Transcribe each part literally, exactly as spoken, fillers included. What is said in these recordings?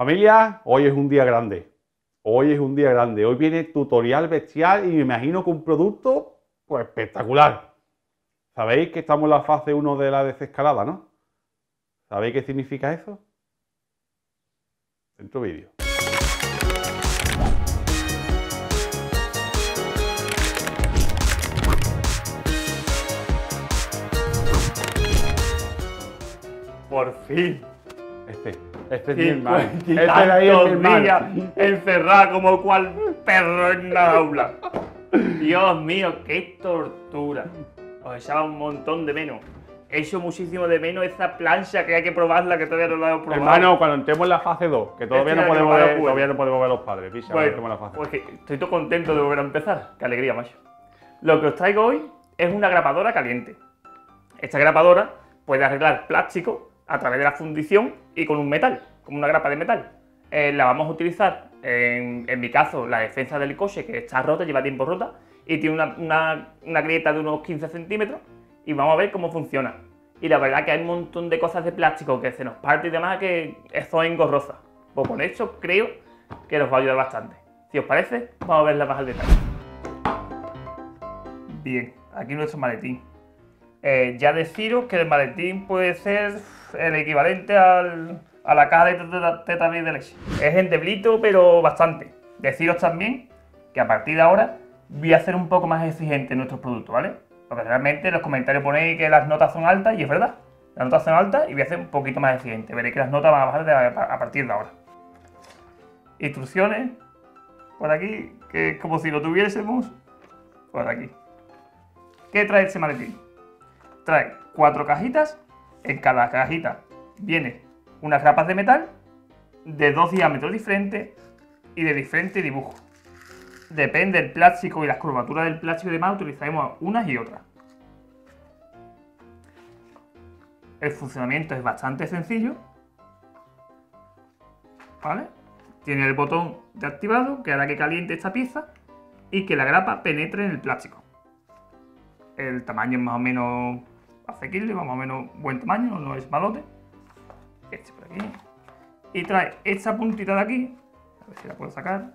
Familia, hoy es un día grande. Hoy es un día grande. Hoy viene tutorial bestial y me imagino que un producto pues espectacular. ¿Sabéis que estamos en la fase uno de la desescalada, no? ¿Sabéis qué significa eso? Dentro vídeo. Por fin. Este, este es mi hermano. Este Este de ahí es mi hermano. días encerrado como cual perro en una jaula. Dios mío, qué tortura. Os echaba un montón de menos. He hecho muchísimo de menos esa plancha que hay que probarla, que todavía no la hemos probado. Hermano, cuando entremos en la fase dos, que todavía, Este no podemos, año ver, para la todavía no podemos ver los padres, picha, cuando entremos Bueno, en la fase. pues que estoy todo contento de volver a empezar. Qué alegría, macho. Lo que os traigo hoy es una grapadora caliente. Esta grapadora puede arreglar plástico a través de la fundición y con un metal, como una grapa de metal. Eh, la vamos a utilizar, en, en mi caso, la defensa del coche, que está rota, lleva tiempo rota, y tiene una, una, una grieta de unos quince centímetros, y vamos a ver cómo funciona. Y la verdad que hay un montón de cosas de plástico que se nos parte y demás, que eso es engorrosa. Pues con esto creo que nos va a ayudar bastante. Si os parece, vamos a verla más al detalle. Bien, aquí nuestro maletín. Eh, ya deciros que el maletín puede ser el equivalente al, a la caja de teta, teta de leche. Es endeblito, pero bastante. Deciros también que a partir de ahora voy a ser un poco más exigente en nuestros productos, ¿vale? Porque realmente en los comentarios ponéis que las notas son altas y es verdad. Las notas son altas y voy a ser un poquito más exigente. Veréis que las notas van a bajar de, a, a partir de ahora. Instrucciones por aquí, que es como si lo tuviésemos por aquí. ¿Qué trae este maletín? Trae cuatro cajitas, en cada cajita viene unas grapas de metal de dos diámetros diferentes y de diferente dibujo. Depende del plástico y las curvaturas del plástico y demás, utilizaremos unas y otras. El funcionamiento es bastante sencillo, ¿vale? Tiene el botón de activado que hará que caliente esta pieza y que la grapa penetre en el plástico. El tamaño es más o menos asequible, más o menos buen tamaño, no es malote. Este por aquí. Y trae esta puntita de aquí, a ver si la puedo sacar,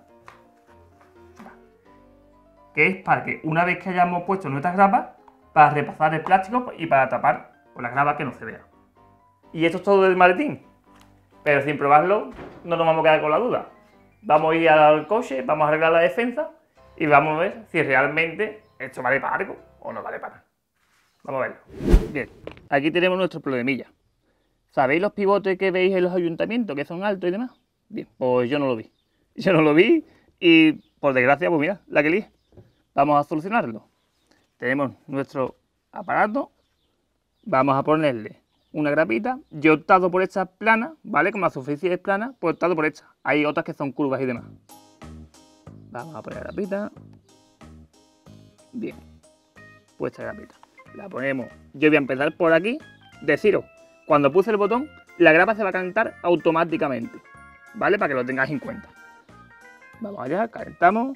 que es para que una vez que hayamos puesto nuestras grapas, para repasar el plástico y para tapar con las grapas que no se vea. Y esto es todo del maletín. Pero sin probarlo, no nos vamos a quedar con la duda. Vamos a ir al coche, vamos a arreglar la defensa y vamos a ver si realmente esto vale para algo o no vale para nada. Vamos a verlo. Bien, aquí tenemos nuestro problemilla. ¿Sabéis los pivotes que veis en los ayuntamientos, que son altos y demás? Bien, pues yo no lo vi. Yo no lo vi y, por desgracia, pues mira, la que lié. Vamos a solucionarlo. Tenemos nuestro aparato. Vamos a ponerle una grapita. Yo he optado por esta plana, ¿vale? Como la superficie es plana, pues he optado por esta. Hay otras que son curvas y demás. Vamos a poner la grapita. Bien. Pues esta grapita. La ponemos. Yo voy a empezar por aquí. Deciros, cuando puse el botón, la grapa se va a calentar automáticamente, ¿vale? Para que lo tengáis en cuenta. Vamos allá, calentamos.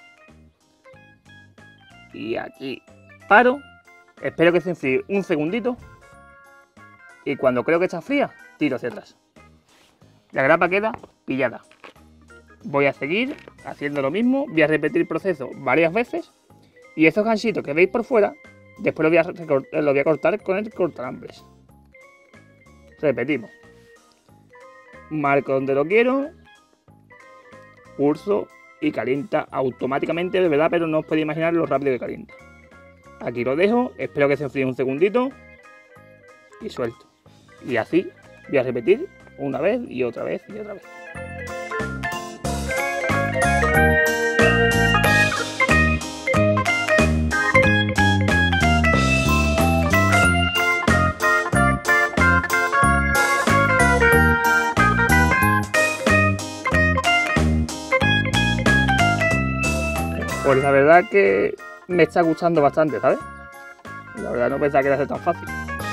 Y aquí paro. Espero que se enfríe un segundito. Y cuando creo que está fría, tiro hacia atrás. La grapa queda pillada. Voy a seguir haciendo lo mismo. Voy a repetir el proceso varias veces. Y esos ganchitos que veis por fuera, después los voy a, lo voy a cortar con el cortalambres. Repetimos. Marco donde lo quiero. Pulso y calienta automáticamente, de verdad, pero no os podéis imaginar lo rápido que calienta. Aquí lo dejo, espero que se enfríe un segundito y suelto. Y así voy a repetir una vez y otra vez y otra vez. Pues la verdad que me está gustando bastante, ¿sabes? La verdad no pensaba que era tan fácil.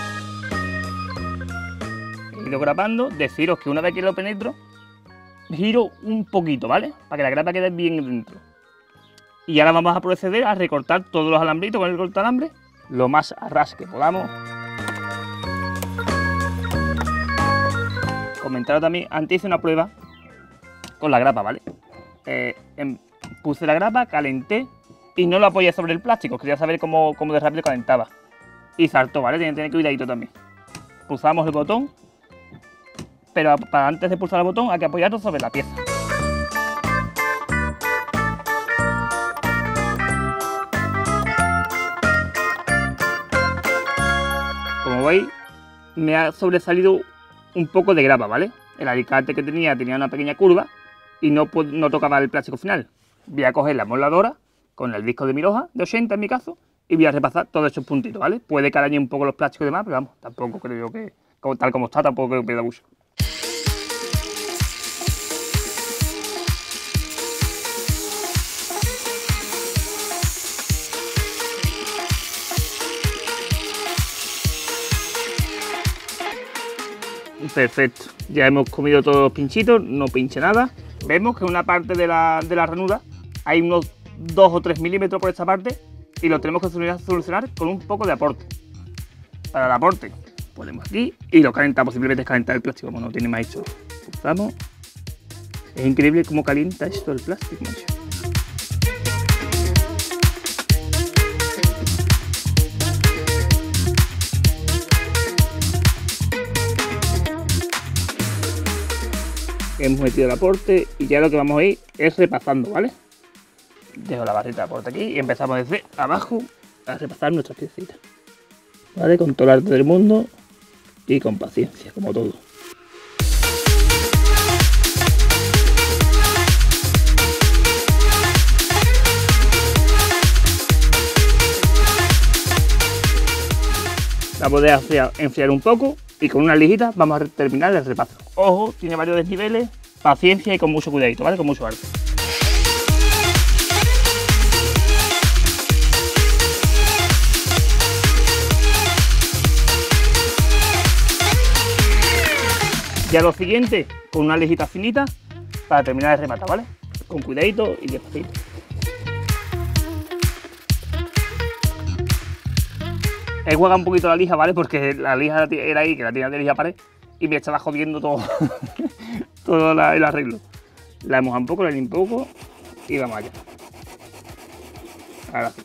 He ido grapando, deciros que una vez que lo penetro, giro un poquito, ¿vale? Para que la grapa quede bien dentro. Y ahora vamos a proceder a recortar todos los alambritos con el cortalambre, lo más a ras que podamos. Comentaros también, antes hice una prueba con la grapa, ¿vale? Eh, em, puse la grapa, calenté y no lo apoyé sobre el plástico. Quería saber cómo, cómo de rápido calentaba. Y saltó, ¿vale? Tiene que tener cuidadito también. Pulsamos el botón, pero para antes de pulsar el botón hay que apoyarlo sobre la pieza. Como veis, me ha sobresalido un poco de grapa, ¿vale? El alicate que tenía tenía una pequeña curva y no, no tocaba el plástico final. Voy a coger la moladora con el disco de mi hoja, de ochenta en mi caso, y voy a repasar todos estos puntitos, ¿vale? Puede que arañe un poco los plásticos y demás, pero vamos, tampoco creo que, como, tal como está, tampoco creo que pierda mucho. Perfecto, ya hemos comido todos los pinchitos, no pinche nada. Vemos que en una parte de la, de la ranura hay unos dos o tres milímetros por esta parte y lo tenemos que solucionar con un poco de aporte. Para el aporte ponemos aquí y lo calentamos, simplemente es calentar el plástico, como no tiene más hecho. Pulsamos. Es increíble cómo calienta esto el plástico, macho. Hemos metido el aporte y ya lo que vamos a ir es repasando, ¿vale? Dejo la barrita de aporte aquí y empezamos desde abajo a repasar nuestras piecitas, ¿vale? Con todo el arte del mundo y con paciencia, como todo. La voy a enfriar un poco y con una lijita vamos a terminar el repaso. Ojo, tiene varios desniveles, paciencia y con mucho cuidadito, ¿vale? Con mucho arte. Ya lo siguiente, con una lijita finita para terminar el remate, ¿vale? Con cuidadito y despacito. He jugado un poquito la lija, ¿vale? Porque la lija era ahí, que la tenía de lija pared, y me estaba jodiendo todo, todo la, el arreglo. La moja un poco, la limpio un poco y vamos allá. Ahora sí.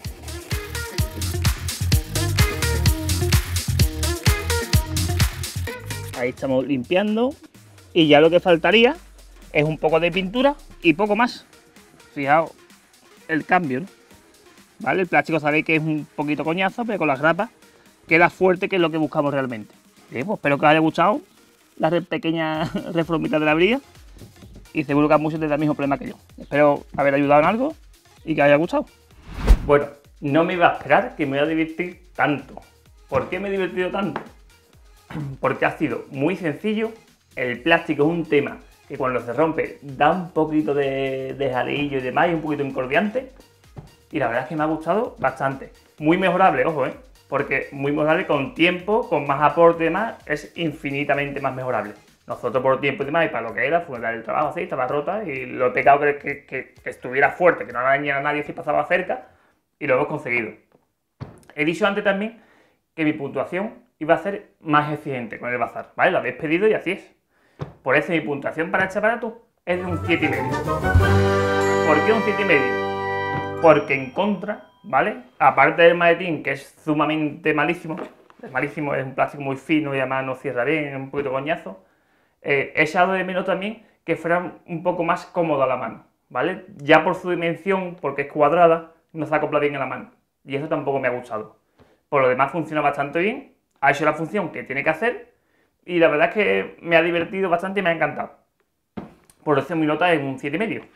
Ahí estamos limpiando y ya lo que faltaría es un poco de pintura y poco más. Fijaos el cambio, ¿no? ¿Vale? El plástico sabéis que es un poquito coñazo, pero con las grapas queda fuerte, que es lo que buscamos realmente. Bien, pues espero que os haya gustado la pequeña reformita de la brilla y seguro que a muchos tendrán el mismo problema que yo. Espero haber ayudado en algo y que os haya gustado. Bueno, no me iba a esperar que me iba a divertir tanto. ¿Por qué me he divertido tanto? Porque ha sido muy sencillo. El plástico es un tema que cuando se rompe da un poquito de, de jaleillo y demás, y un poquito incordiante. Y la verdad es que me ha gustado bastante. Muy mejorable, ojo, ¿eh? Porque muy mejorable con tiempo, con más aporte y demás, es infinitamente más mejorable. Nosotros por tiempo y demás, y para lo que era, fue dar el trabajo así, estaba rota, y lo he pecado que, que, que, que estuviera fuerte, que no dañara a nadie si pasaba cerca, y lo hemos conseguido. He dicho antes también que mi puntuación iba a ser más exigente con el bazar, ¿vale? Lo habéis pedido y así es. Por eso mi puntuación para este aparato es de un siete coma cinco. ¿Por qué un siete coma cinco? Porque en contra, ¿vale? Aparte del maletín, que es sumamente malísimo, es malísimo, es un plástico muy fino y además no cierra bien, es un poquito coñazo, eh, he echado de menos también que fuera un poco más cómodo a la mano, ¿vale? Ya por su dimensión, porque es cuadrada, no se acopla bien a la mano, y eso tampoco me ha gustado. Por lo demás funciona bastante bien, ha hecho la función que tiene que hacer, y la verdad es que me ha divertido bastante y me ha encantado. Por eso mi nota es un siete coma cinco.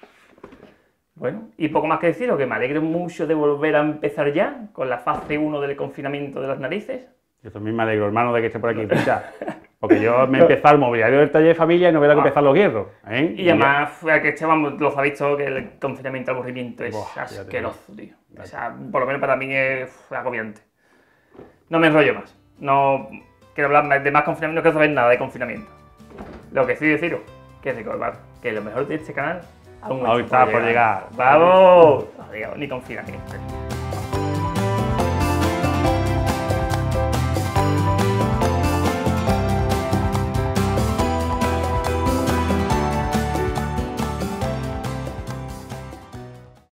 Bueno, y poco más que deciros, que me alegro mucho de volver a empezar ya con la fase uno del confinamiento de las narices. Yo también me alegro, hermano, de que esté por aquí. Ya. Porque yo me he empezado el mobiliario del taller de familia y no voy a empezar los hierros, ¿eh? Y además, fue que estábamos, lo habéis visto, que el confinamiento al aburrimiento es Buah, asqueroso, tío. O sea, por lo menos para mí es fue agobiante. No me enrollo más. No quiero hablar de más confinamiento, no quiero saber nada de confinamiento. Lo que sí deciros, que recordar que lo mejor de este canal aún está por llegar. ¡Vamos! Adiós, ni confinamiento.